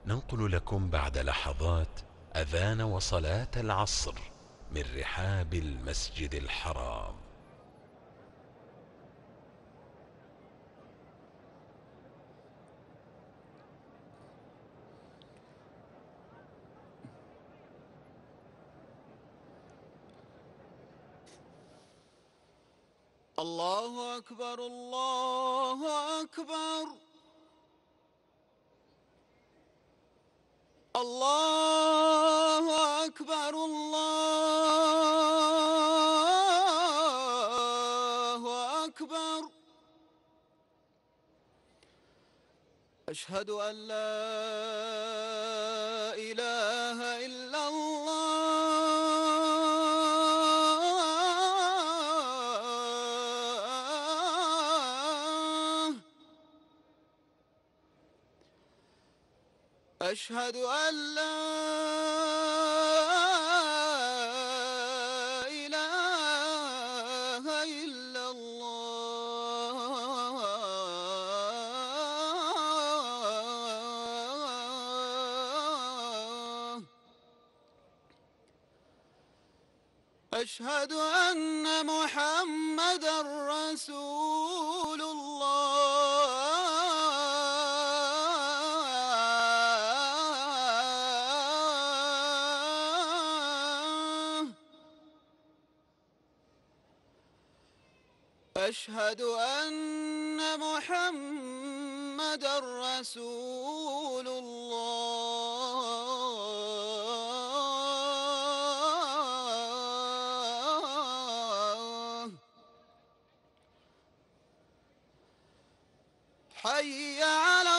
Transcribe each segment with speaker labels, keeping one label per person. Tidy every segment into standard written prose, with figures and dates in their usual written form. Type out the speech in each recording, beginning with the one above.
Speaker 1: ننقل لكم بعد لحظات أذان وصلاة العصر من رحاب المسجد الحرام.
Speaker 2: الله أكبر الله أكبر الله أكبر الله أكبر. أشهد أن لا إله إلا الله. أشهد أن لا إله إلا الله. أشهد أن محمدًا رسول الله. أشهد أن محمدًا رسول الله. حي على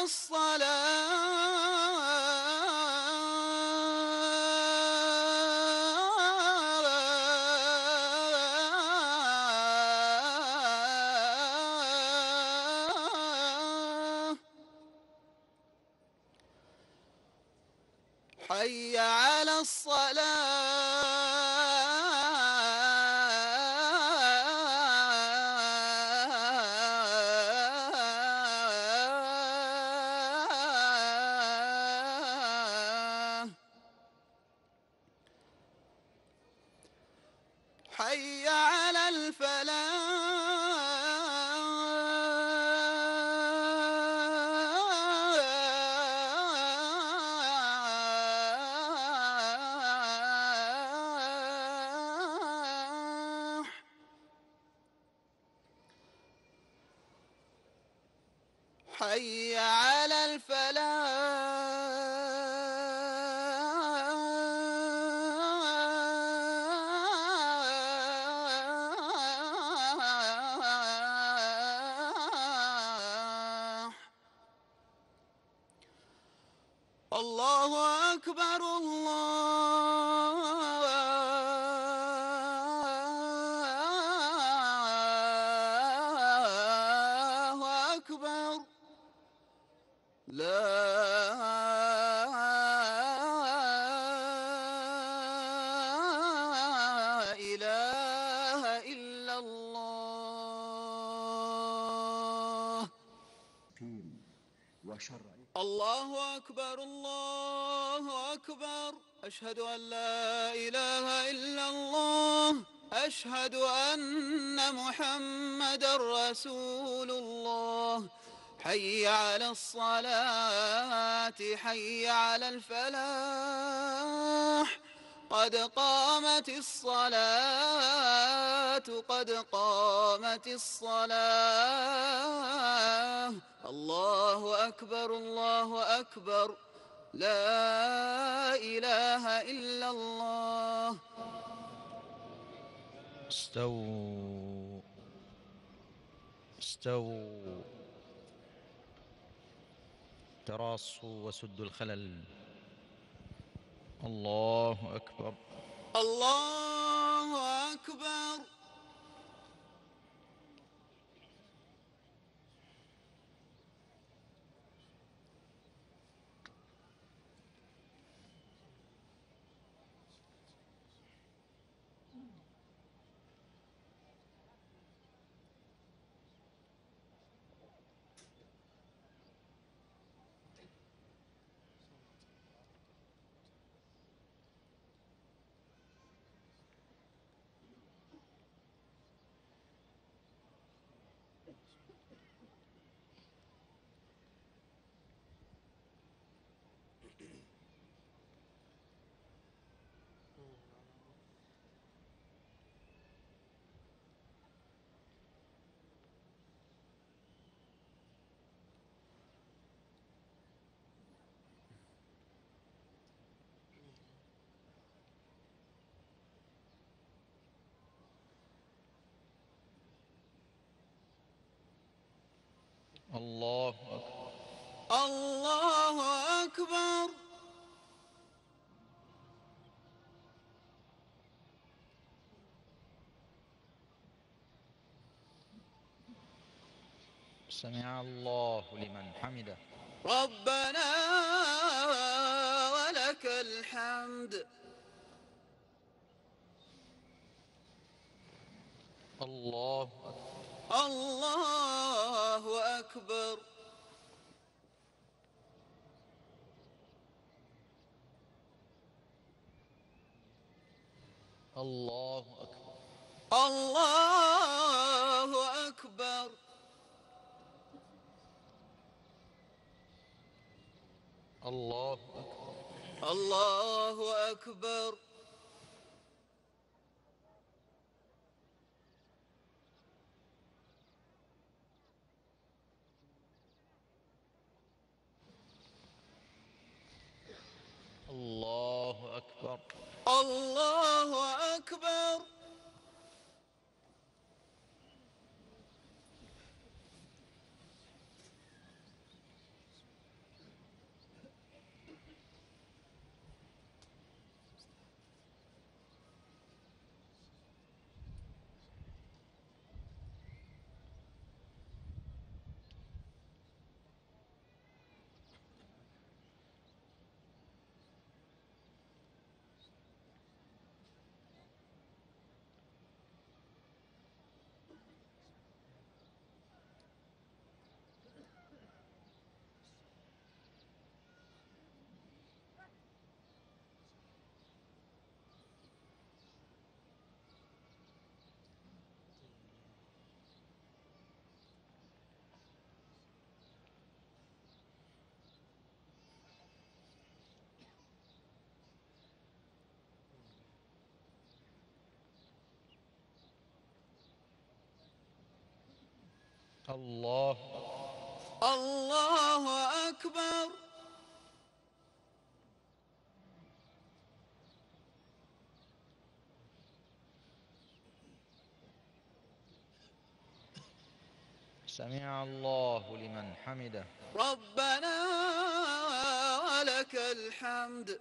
Speaker 2: الصلاة. حي على الصلاة. حي على الفلاح. حي على الفلاح. الله أكبر الله أكبر. لا إله إلا الله. الله أكبر الله أكبر. أشهد أن لا إله إلا الله. أشهد أن محمدًا رسول الله. حي على الصلاة. حي على الفلاح. قد قامت الصلاة قد قامت الصلاة. الله أكبر الله أكبر. لا إله إلا الله.
Speaker 3: استووا استووا تراصوا وسدوا الخلل. الله أكبر
Speaker 2: الله أكبر.
Speaker 3: الله أكبر.
Speaker 2: الله أكبر.
Speaker 3: سمع الله لمن حمده.
Speaker 2: ربنا ولك الحمد.
Speaker 3: الله أكبر.
Speaker 2: الله أكبر.
Speaker 3: الله أكبر.
Speaker 2: الله أكبر.
Speaker 3: الله أكبر.
Speaker 2: الله أكبر.
Speaker 3: الله أكبر.
Speaker 2: الله أكبر.
Speaker 3: الله.
Speaker 2: الله أكبر.
Speaker 3: سمع الله لمن حمده.
Speaker 2: ربنا ولك الحمد.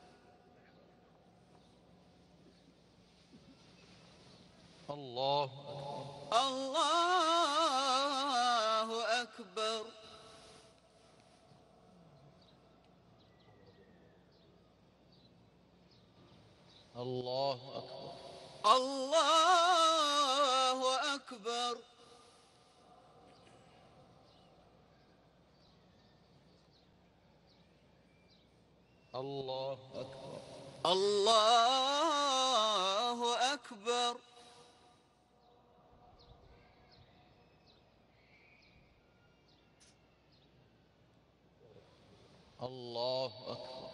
Speaker 3: الله أكبر.
Speaker 2: الله أكبر.
Speaker 3: الله أكبر.
Speaker 2: الله أكبر.
Speaker 3: الله أكبر.
Speaker 2: الله أكبر.
Speaker 3: الله أكبر.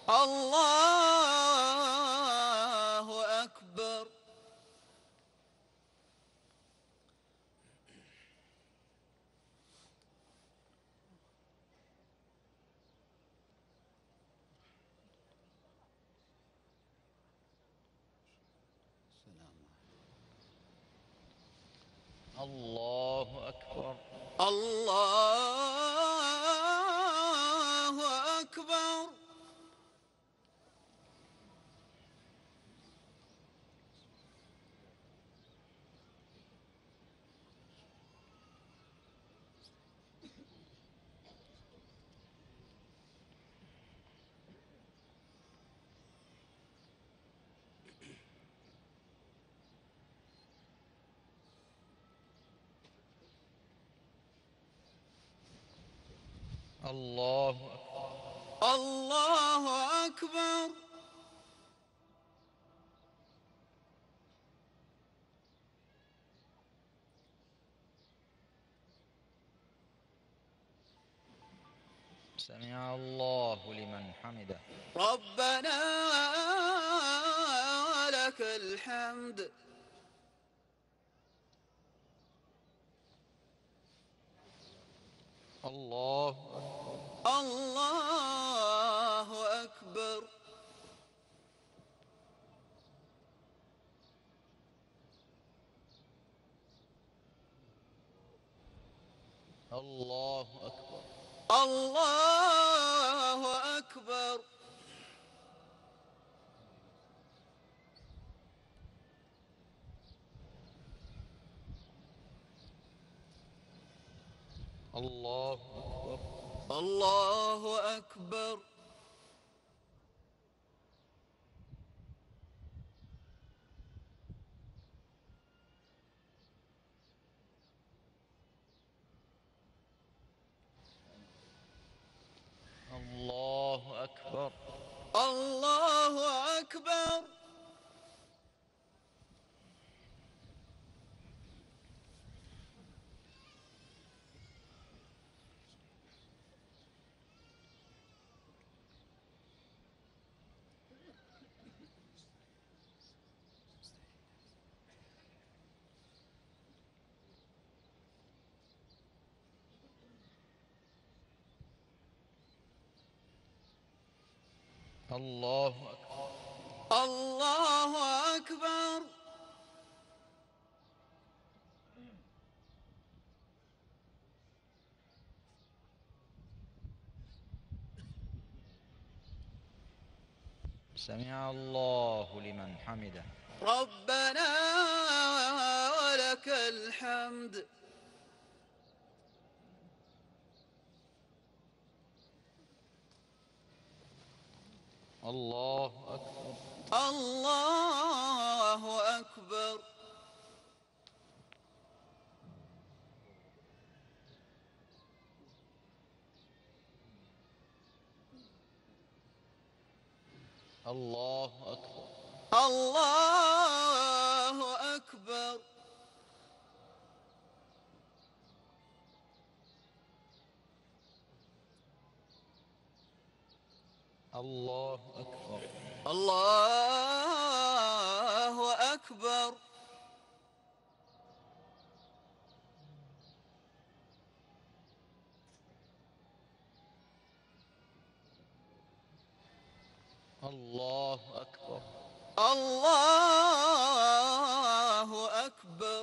Speaker 2: الله أكبر.
Speaker 3: الله أكبر.
Speaker 2: الله أكبر.
Speaker 3: الله أكبر.
Speaker 2: الله أكبر.
Speaker 3: سمع الله لمن حمده.
Speaker 2: ربنا ولك الحمد.
Speaker 3: الله أكبر.
Speaker 2: الله أكبر.
Speaker 3: الله أكبر.
Speaker 2: الله أكبر.
Speaker 3: الله أكبر.
Speaker 2: الله أكبر.
Speaker 3: الله أكبر.
Speaker 2: الله أكبر.
Speaker 3: الله أكبر.
Speaker 2: الله أكبر.
Speaker 3: سمع الله لمن حمده.
Speaker 2: ربنا ولك الحمد.
Speaker 3: الله أكبر.
Speaker 2: الله أكبر.
Speaker 3: الله أكبر.
Speaker 2: الله أكبر.
Speaker 3: الله أكبر.
Speaker 2: الله أكبر.
Speaker 3: الله أكبر.
Speaker 2: الله أكبر.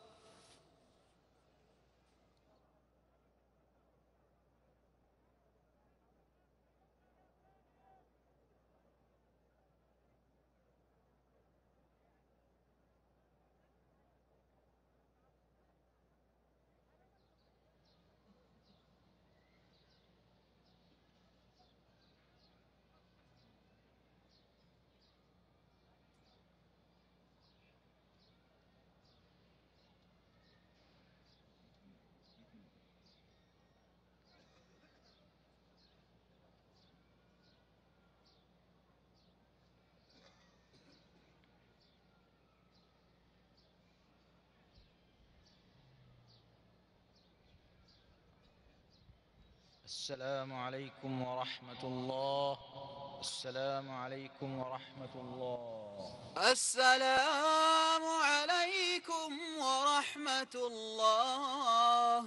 Speaker 3: السلام عليكم ورحمة الله. السلام عليكم ورحمة الله.
Speaker 2: السلام عليكم ورحمة الله.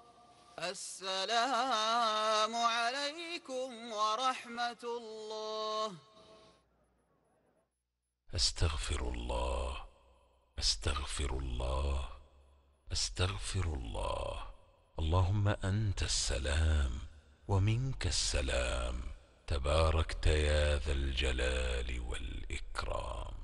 Speaker 2: السلام عليكم ورحمة الله.
Speaker 1: أستغفر الله، أستغفر الله، أستغفر الله. اللهم أنت السلام ومنك السلام، تباركت يا ذا الجلال والإكرام.